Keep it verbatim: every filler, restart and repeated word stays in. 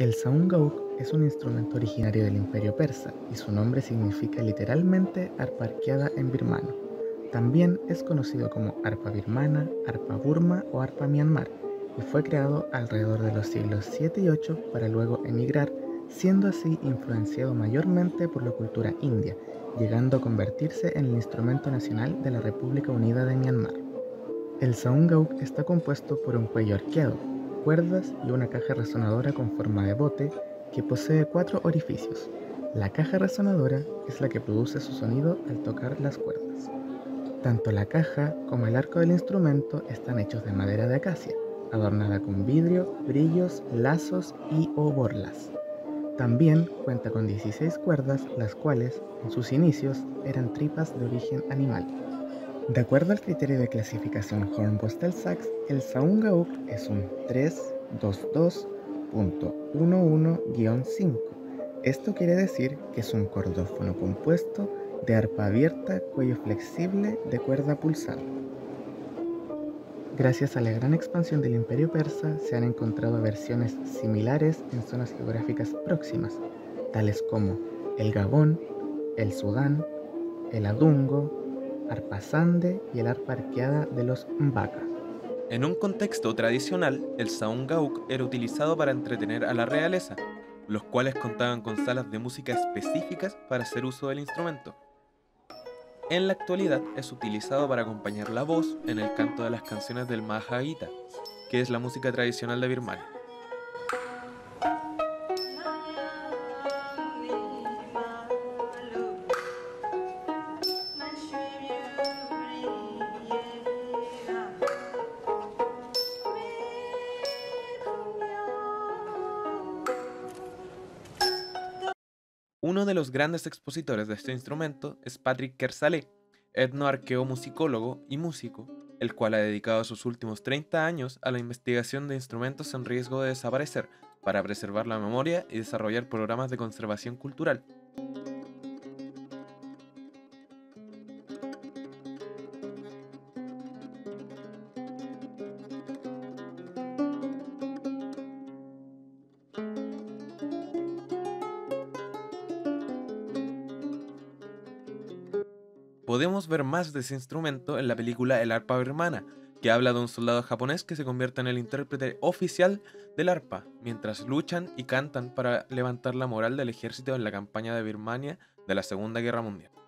El saungauk es un instrumento originario del Imperio Persa y su nombre significa literalmente arpa arqueada en birmano. También es conocido como arpa birmana, arpa burma o arpa Myanmar y fue creado alrededor de los siglos siete y ocho para luego emigrar, siendo así influenciado mayormente por la cultura india, llegando a convertirse en el instrumento nacional de la República Unida de Myanmar. El saungauk está compuesto por un cuello arqueado, cuerdas y una caja resonadora con forma de bote que posee cuatro orificios. La caja resonadora es la que produce su sonido al tocar las cuerdas. Tanto la caja como el arco del instrumento están hechos de madera de acacia, adornada con vidrio, brillos, lazos y o borlas. También cuenta con dieciséis cuerdas, las cuales, en sus inicios, eran tripas de origen animal. De acuerdo al criterio de clasificación Hornbostel-Sachs, el saungauk es un tres dos dos punto uno uno cinco. Esto quiere decir que es un cordófono compuesto de arpa abierta, cuello flexible, de cuerda pulsada. Gracias a la gran expansión del Imperio Persa, se han encontrado versiones similares en zonas geográficas próximas, tales como el Gabón, el Sudán, el Adungo, arpa sande y el arpa arqueada de los Mbaka. En un contexto tradicional, el saungauk era utilizado para entretener a la realeza, los cuales contaban con salas de música específicas para hacer uso del instrumento. En la actualidad es utilizado para acompañar la voz en el canto de las canciones del Maha Gita, que es la música tradicional de Birmania. Uno de los grandes expositores de este instrumento es Patrick Kersale, etnoarqueomusicólogo y músico, el cual ha dedicado sus últimos treinta años a la investigación de instrumentos en riesgo de desaparecer para preservar la memoria y desarrollar programas de conservación cultural. Podemos ver más de ese instrumento en la película El arpa birmana, que habla de un soldado japonés que se convierte en el intérprete oficial del arpa, mientras luchan y cantan para levantar la moral del ejército en la campaña de Birmania de la Segunda Guerra Mundial.